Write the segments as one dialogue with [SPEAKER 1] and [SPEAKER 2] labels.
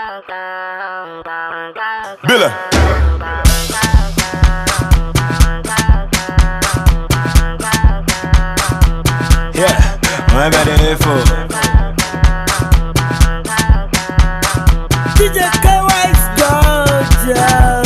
[SPEAKER 1] Billa. Yeah, I'm at the info.
[SPEAKER 2] DJ K-Wise, go.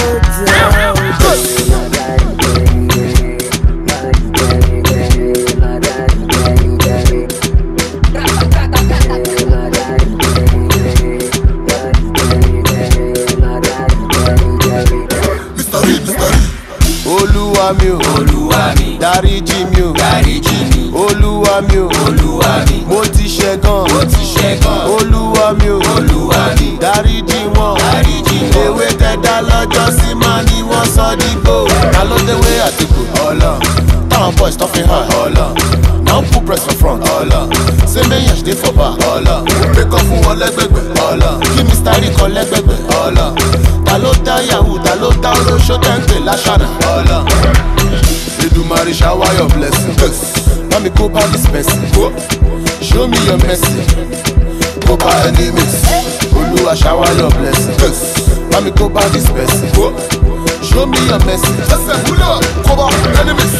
[SPEAKER 3] Olúwa mi, dáríjì mi o, Olúwa mi o, mo ti ṣẹ̀gàn, Olúwa mi o, dáríjì wọn, ewé tẹ́dá lọ́jọ́ sí máa ní wọ́n sọ dígbò. Ta ló déwé àtìkù? Ọlọ́run. Táwọn boys tó fi hàn? Ọlọ́run. Now put press for front? Ọlọ́run. Say méyàn ṣe for back? Ọlọ́run. Pékọ́ fún wọn lẹ́gbẹ̀gbẹ̀? Ọlọ́run. Kí Mr. Rico lẹ́gbẹ̀gbẹ̀? Ọlọ́run. Ta ló dá Yahoo? Ta ló dá olóṣó tẹ́ǹpẹ̀ láṣànà? Ọlọ́run. Edumare shower your blessings. Let me go by this person. Show me your mercy. Go by enemies. Oluwa shower your blessings. Let me go by this person. Show me your mercy. Go by enemies.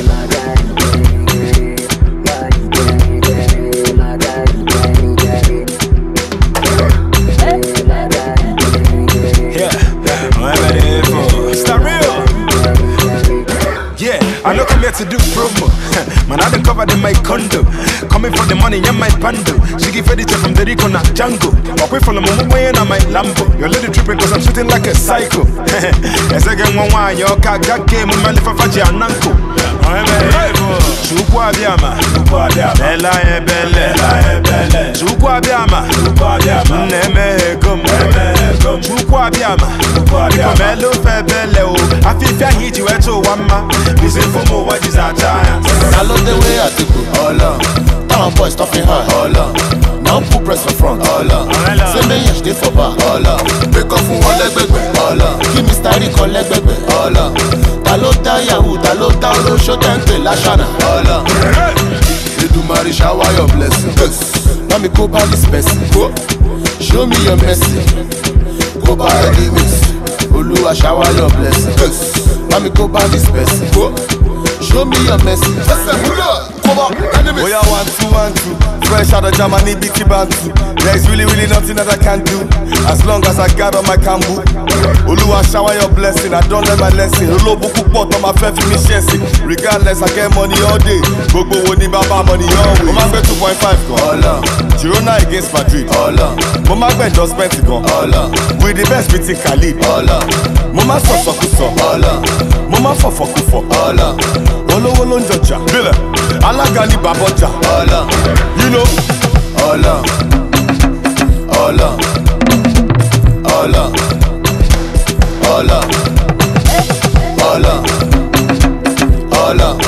[SPEAKER 1] I don't come here to do promo. Man, I don't cover in my condo. Coming for the money in my bando. She give furniture from the Rico na Django. Away from the Momo way and my Lambo. Your lady tripping cause I'm shooting like a psycho. As I get one wine, your car game with my life of a nanko. Chukwa biama, Bella e belle, Chukwa biama, Neme gum, Chukwa biama, Melo fe belle o, Afifia hit you eto wama, Bisi fumo what is our giant.
[SPEAKER 3] I love the way I take it, Ọlọ́run. Táwọn boys tó fi hàn? Ọlọ́run. Now put press for front? Ọlọ́run. Say méyàn ṣe for back? Ọlọ́run. Pékọ́ fún wọn lẹ́gbẹ̀gbẹ̀? Ọlọ́run. Kí Mr. Rico lẹ́gbẹ̀gbẹ̀? Ọlọ́run. Ta ló dá Yahoo? Ta ló dá olóṣó tẹ́ǹpẹ̀ láṣànà? Ọlọ́run. Edumare shower your blessings. Let me go by this person. Show me your mercy. Go by enemies. Oluwa shower your blessings. Let me go by this person. Show me your mercy.
[SPEAKER 4] Oh yeah, 1, 2, 1, 2. Fresh out of Germany, BT Bantu. There's really nothing that I can do as long as I got on my cambu. Oluwa shower your blessing, I don't learn my lesson. Olobuku pot on my fair for me chasing. Regardless, I get money all day. Gbogbo wo ni baba money always. Mo máa gbé 2.5 gan. Girona against Madrid. Mo máa gbé endorsement gan. With the best beating Khalid. Mo máa sọ̀sọ̀kúsọ. Mo máa fọ̀fọ̀kúfọ̀. Olówó ló ń jọjà. Billa. Alága ni bàbọ̀jà. You know. Allah.